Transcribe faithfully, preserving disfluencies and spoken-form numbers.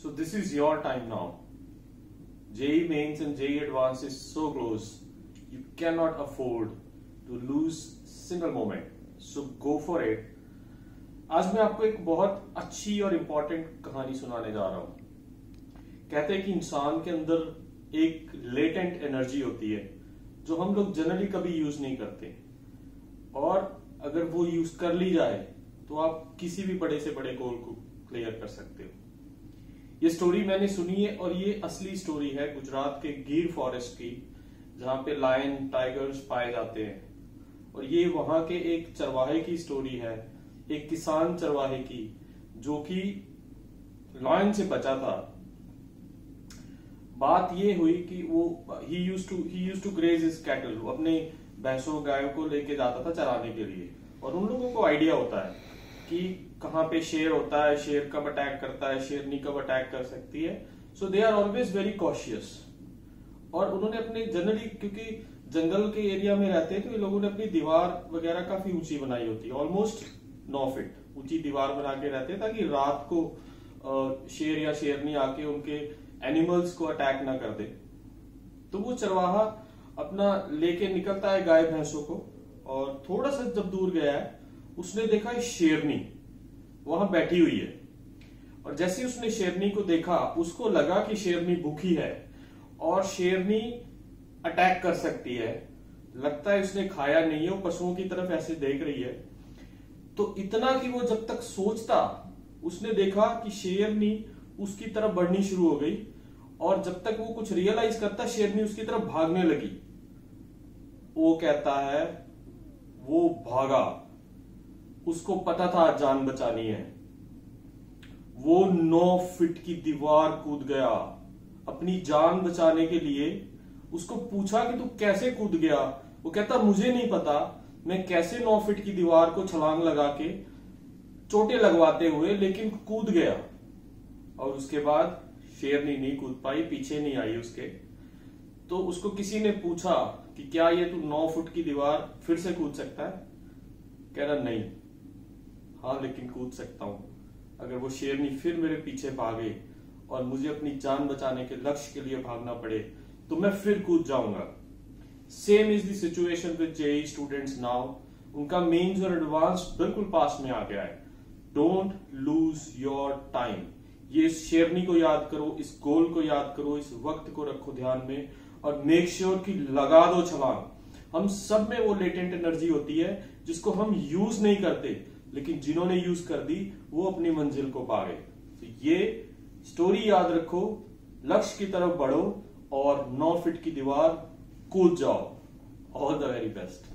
So this is your time now. J E E Mains and J E E Advanced is so close. You cannot afford to lose single moment. So go for it. आज मैं आपको एक बहुत अच्छी और important कहानी सुनाने जा रहा हूं। कहते हैं कि इंसान के अंदर एक लेटेंट एनर्जी होती है जो हम लोग जनरली कभी यूज नहीं करते, और अगर वो यूज कर ली जाए तो आप किसी भी बड़े से बड़े गोल को क्लियर कर सकते हो। ये स्टोरी मैंने सुनी है और ये असली स्टोरी है गुजरात के गिर फॉरेस्ट की, जहां पे लायन टाइगर्स पाए जाते हैं। और ये वहां के एक चरवाहे की स्टोरी है, एक किसान चरवाहे की जो कि लायन से बचा था। बात ये हुई कि वो he used to he used to graze his cattle, वो अपने भैंसों गायों को लेके जाता था चराने के लिए। और उन लोगों को आइडिया होता है कि कहाँ पे शेर होता है, शेर कब अटैक करता है, शेरनी कब अटैक कर सकती है। So they are always very cautious. और उन्होंने अपने जनरली, क्योंकि जंगल के एरिया में रहते हैं, तो ये लोगों ने अपनी दीवार वगैरह काफी ऊंची बनाई होती है, ऑलमोस्ट नौ फीट ऊंची दीवार बना के रहते हैं ताकि रात को शेर या शेरनी आके उनके एनिमल्स को अटैक ना कर दे। तो वो चरवाहा अपना लेके निकलता है गाय भैंसों को, और थोड़ा सा जब दूर गया है उसने देखा शेरनी वहां बैठी हुई है। और जैसे उसने शेरनी को देखा, उसको लगा कि शेरनी भूखी है और शेरनी अटैक कर सकती है। लगता है उसने खाया नहीं है, वो पशुओं की तरफ ऐसे देख रही है। तो इतना कि वो जब तक सोचता, उसने देखा कि शेरनी उसकी तरफ बढ़नी शुरू हो गई, और जब तक वो कुछ रियलाइज करता, शेरनी उसकी तरफ भागने लगी। वो कहता है वो भागा, उसको पता था जान बचानी है। वो नौ फीट की दीवार कूद गया अपनी जान बचाने के लिए। उसको पूछा कि तू कैसे कूद गया? वो कहता मुझे नहीं पता, मैं कैसे नौ फीट की दीवार को छलांग लगा के चोटें लगवाते हुए लेकिन कूद गया। और उसके बाद शेरनी नहीं कूद पाई, पीछे नहीं आई उसके। तो उसको किसी ने पूछा कि क्या ये तू नौ फुट की दीवार फिर से कूद सकता है? कह रहा नहीं, हाँ लेकिन कूद सकता हूं। अगर वो शेरनी फिर मेरे पीछे भागे और मुझे अपनी जान बचाने के लक्ष्य के लिए भागना पड़े तो मैं फिर कूद जाऊंगा। Same is the situation with JEE students now. उनका मेंस और एडवांस बिल्कुल पास में आ गया है। Don't lose your time. ये इस शेरनी को याद करो, इस गोल को याद करो, इस वक्त को रखो ध्यान में, और मेक श्योर कि लगा दो छलांग। हम सब में वो लेटेंट एनर्जी होती है जिसको हम यूज नहीं करते, लेकिन जिन्होंने यूज कर दी वो अपनी मंजिल को पा गए। तो ये स्टोरी याद रखो, लक्ष्य की तरफ बढ़ो और नौ फीट की दीवार कूद जाओ। All the very best.